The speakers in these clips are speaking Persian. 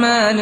الرحمن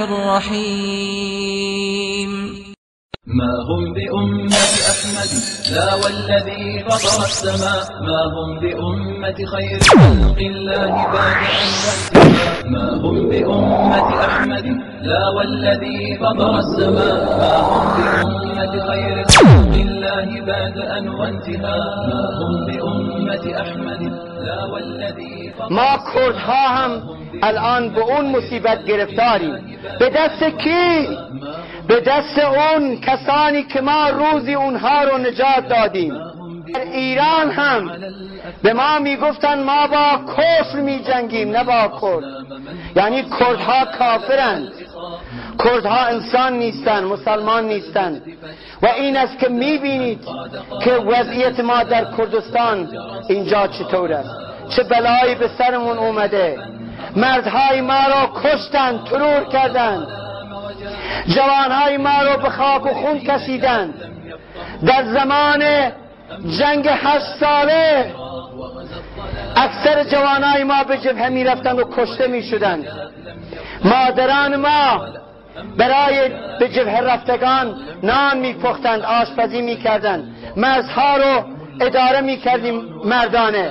الرحيم ما هم بأمة أحمد لا والذي فطر السماء ما هم بأمة خير خلق الله بعد أن وانتهى ما هم بأمة أحمد لا والذي فطر السماء ما هم بأمة خير خلق الله بعد أن وانتهى ما هم بأمة أحمد لا والذي ما کردها هم الان به اون مصیبت گرفتاریم. به دست کی؟ به دست اون کسانی که ما روزی اونها رو نجات دادیم. در ایران هم به ما میگفتن ما با کفر میجنگیم نه با کرد، یعنی کردها کافرند، کردها انسان نیستند، مسلمان نیستند. و این است که میبینید که وضعیت ما در کردستان اینجا چطور است، چه بلایی به سرمون اومده. مردهای ما رو کشتند، ترور کردند، جوانهای ما رو به خاک و خون کشیدند. در زمان جنگ 8 ساله اکثر جوانهای ما به جبهه می رفتند و کشته می شدند. مادران ما برای به جبهه رفتگان نان می پختند، آشپزی می کردند، مرزها رو اداره می کردیم مردانه.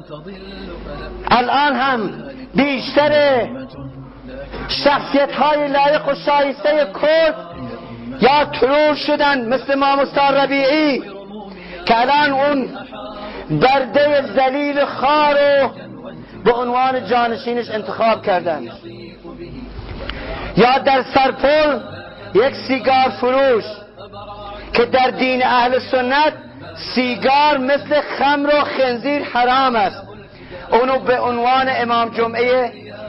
الان هم بیشتر شخصیت های لایق و شایسته کرد یا ترور شدند، مثل امام مستعار ربیعی که الان اون برده ذلیل خار رو به عنوان جانشینش انتخاب کردند. یا در سرپل یک سیگار فروش که در دین اهل سنت سیگار مثل خمر و خنزیر حرام است، اونو به عنوان امام جمعه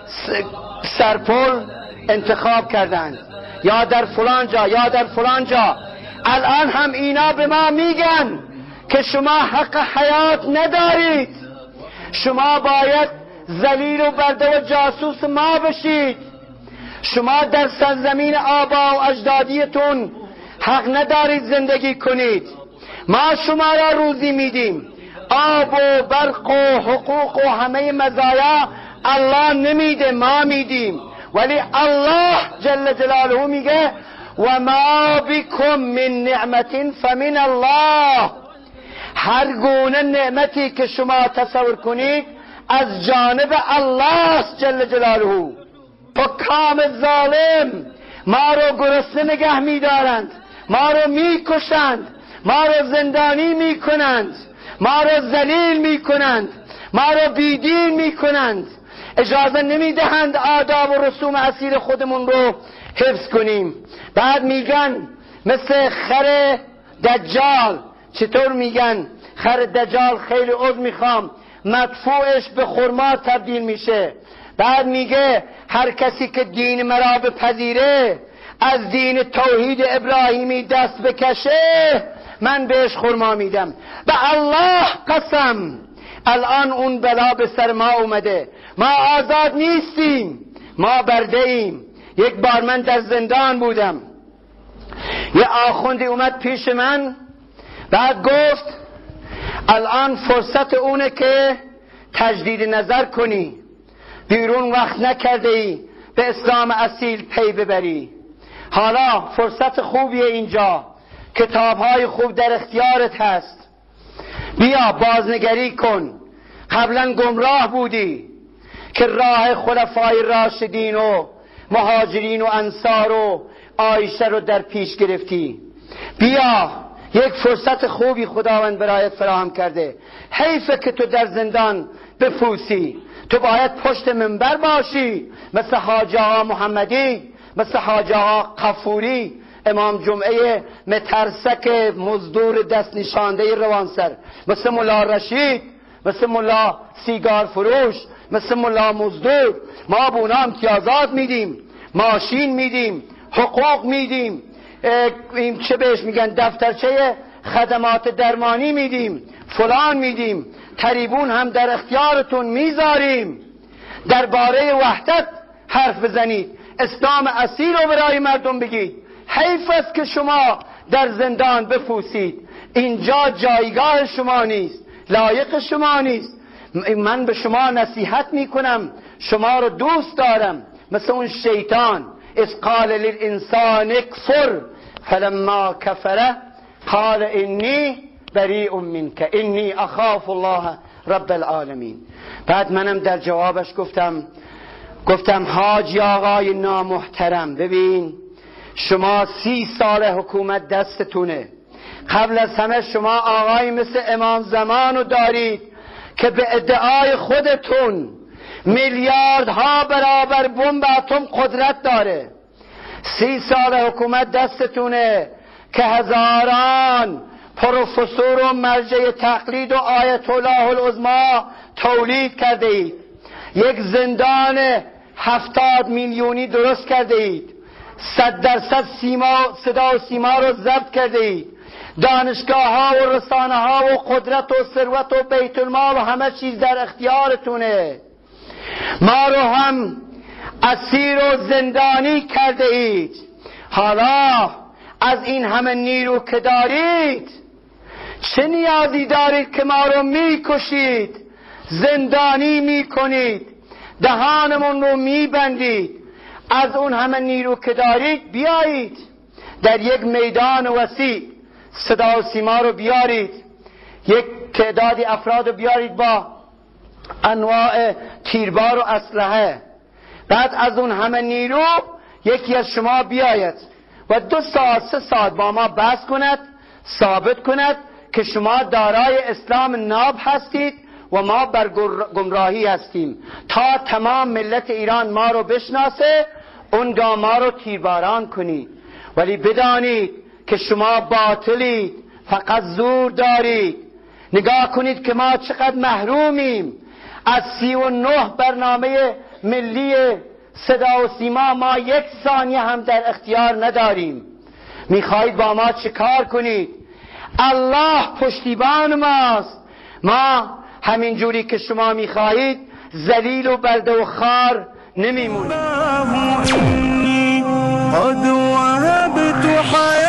سرپل انتخاب کردند. یا در فلان جا یا در فلان جا. الان هم اینا به ما میگن که شما حق حیات ندارید، شما باید ذلیل و برده و جاسوس ما بشید، شما در سرزمین آبا و اجدادیتون حق ندارید زندگی کنید، ما شما را روزی میدیم، آب و برق و حقوق و همه مزایا الله نمیده، ما میدیم. ولی الله جل جلاله میگه و ما بكم من نعمت فمن الله، هر گونه نعمتی که شما تصور کنید از جانب الله جل جلاله. حکام ظالم ما رو گرسنه نگه میدارند، ما رو میکشند، ما رو زندانی میکنند، ما رو ذلیل میکنند، ما رو بیدین میکنند، اجازه نمیدهند آداب و رسوم اصیل خودمون رو حفظ کنیم. بعد میگن مثل خر دجال. چطور میگن؟ خر دجال خیلی عذر میخوام مدفوعش به خرما تبدیل میشه. بعد میگه هر کسی که دین مرا بپذیره، از دین توحید ابراهیمی دست بکشه، من بهش خرما میدم. به الله قسم الان اون بلا به سر ما اومده، ما آزاد نیستیم، ما برده ایم. یک بار من در زندان بودم، یه آخوندی اومد پیش من، بعد گفت الان فرصت اونه که تجدید نظر کنی، بیرون وقت نکرده ای به اسلام اصیل پی ببری، حالا فرصت خوبیه اینجا، کتابهای خوب در اختیارت هست، بیا بازنگری کن. قبلا گمراه بودی که راه خلفای راشدین و مهاجرین و انصار و عایشه رو در پیش گرفتی، بیا یک فرصت خوبی خداوند برایت فراهم کرده. حیفه که تو در زندان بپوسی، تو باید پشت منبر باشی مثل حاجی آقا محمدی، مثل حاجی آقا قفوری، امام جمعه مترسک مزدور دست نشانده روانسر، مثل ملا رشید، مثل ملا سیگار فروش، مثل ملا مزدور. ما به اونا امتیازات میدیم، ماشین میدیم، حقوق میدیم، این چه بهش میگن دفترچه خدمات درمانی میدیم، فلان میدیم، تریبون هم در اختیارتون میذاریم. درباره وحدت حرف بزنید، اسلام اصیل رو برای مردم بگید. حیف است که شما در زندان بپوسید، اینجا جایگاه شما نیست، لایق شما نیست. من به شما نصیحت میکنم، شما رو دوست دارم، مثل اون شیطان اذ قال للانسان اکفر فلما کفر قال انی بریء منک انی اخاف الله رب العالمین. بعد منم در جوابش گفتم حاجی آقای نامحترم، ببین شما 30 سال حکومت دستتونه، قبل از همه شما آقای مثل امام زمانو دارید که به ادعای خودتون میلیاردها برابر بمب اتم قدرت داره. 30 سال حکومت دستتونه که هزاران پروفسور و مرجع تقلید و آیت الله العظما تولید کرده اید. یک زندان 70 میلیونی درست کرده اید. 100% صدا و سیما رو ضبط کرده اید. دانشگاه ها و رسانه ها و قدرت و ثروت و بیت المال و همه چیز در اختیارتونه. ما رو هم اسیر و زندانی کرده اید. حالا از این همه نیرو که دارید چه نیازی دارید که ما رو میکشید، زندانی میکنید، دهانمون رو میبندید؟ از اون همه نیرو که دارید بیایید در یک میدان وسیع صدا و سیما رو بیارید، یک تعدادی افراد رو بیارید با انواع تیربار و اسلحه. بعد از اون همه نیرو یکی از شما بیاید و 2 ساعت 3 ساعت با ما بحث کند، ثابت کند که شما دارای اسلام ناب هستید و ما بر گمراهی هستیم، تا تمام ملت ایران ما رو بشناسه، اونگاه ما رو تیرباران کنید. ولی بدانید که شما باطلید، فقط زور دارید. نگاه کنید که ما چقدر محرومیم از 39 برنامه ملی صدا و سیما. ما 1 ثانیه هم در اختیار نداریم. میخواهید با ما چه کار کنید؟ الله پشتیبان ماست. ما همین جوری که شما میخواهید ذلیل و برده و خار نمیمونیم.